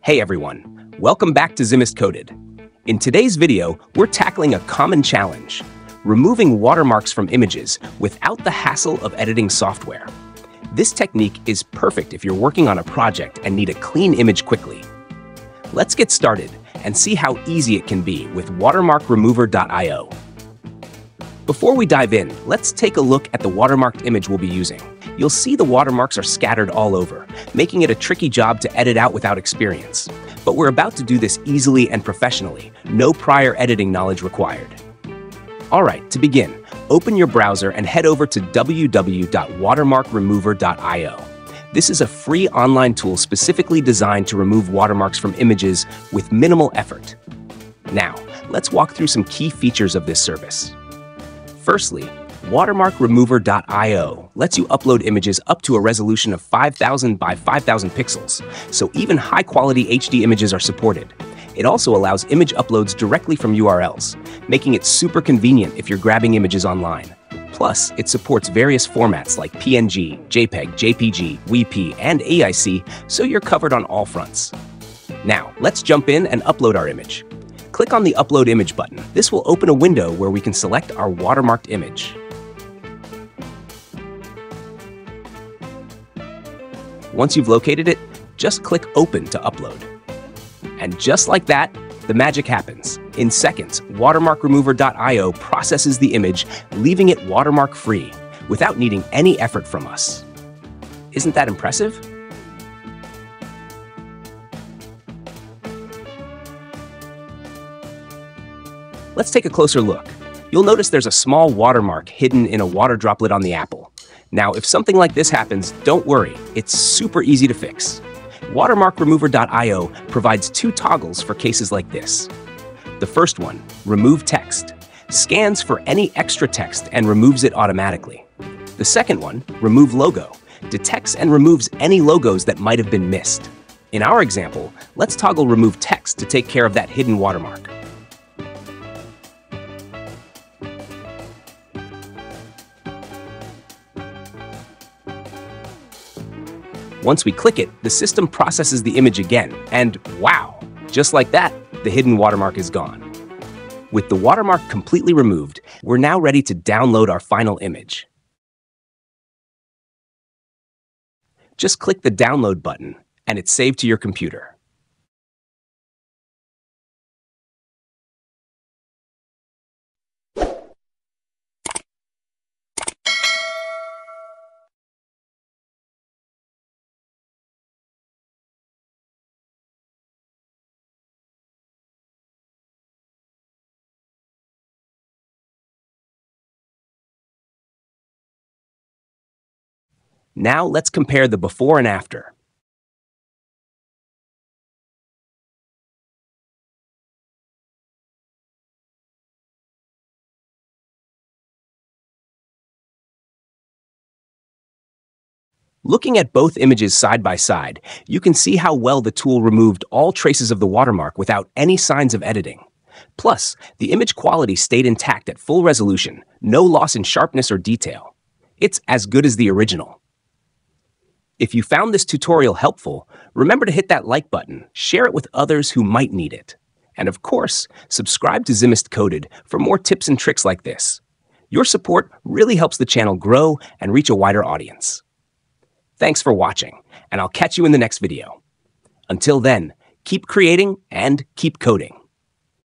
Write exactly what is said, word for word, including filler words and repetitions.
Hey everyone, welcome back to Zimist Coded. In today's video, we're tackling a common challenge, removing watermarks from images without the hassle of editing software. This technique is perfect if you're working on a project and need a clean image quickly. Let's get started and see how easy it can be with watermark remover dot i o. Before we dive in, let's take a look at the watermarked image we'll be using. You'll see the watermarks are scattered all over, making it a tricky job to edit out without experience. But we're about to do this easily and professionally, no prior editing knowledge required. All right, to begin, open your browser and head over to w w w dot watermark remover dot i o. This is a free online tool specifically designed to remove watermarks from images with minimal effort. Now, let's walk through some key features of this service. Firstly, watermark remover dot i o lets you upload images up to a resolution of five thousand by five thousand pixels, so even high-quality H D images are supported. It also allows image uploads directly from U R Ls, making it super convenient if you're grabbing images online. Plus, it supports various formats like P N G, JPEG, J P G, W P, and A I C, so you're covered on all fronts. Now, let's jump in and upload our image. Click on the Upload Image button. This will open a window where we can select our watermarked image. Once you've located it, just click Open to upload. And just like that, the magic happens. In seconds, watermark remover dot i o processes the image, leaving it watermark-free, without needing any effort from us. Isn't that impressive? Let's take a closer look. You'll notice there's a small watermark hidden in a water droplet on the apple. Now, if something like this happens, don't worry, it's super easy to fix. watermark remover dot i o provides two toggles for cases like this. The first one, Remove Text, scans for any extra text and removes it automatically. The second one, Remove Logo, detects and removes any logos that might have been missed. In our example, let's toggle Remove Text to take care of that hidden watermark. Once we click it, the system processes the image again, and wow! Just like that, the hidden watermark is gone. With the watermark completely removed, we're now ready to download our final image. Just click the Download button, and it's saved to your computer. Now let's compare the before and after. Looking at both images side by side, you can see how well the tool removed all traces of the watermark without any signs of editing. Plus, the image quality stayed intact at full resolution, no loss in sharpness or detail. It's as good as the original. If you found this tutorial helpful, remember to hit that like button, share it with others who might need it. And of course, subscribe to Zimist Coded for more tips and tricks like this. Your support really helps the channel grow and reach a wider audience. Thanks for watching, and I'll catch you in the next video. Until then, keep creating and keep coding.